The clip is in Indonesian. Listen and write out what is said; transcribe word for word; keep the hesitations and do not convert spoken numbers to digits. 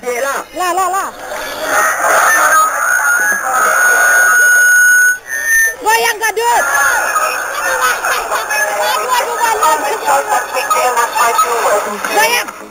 lah. Lah, lah, lah. Goyang gadut. Aduh, aduh, aduh, aduh. Goyang.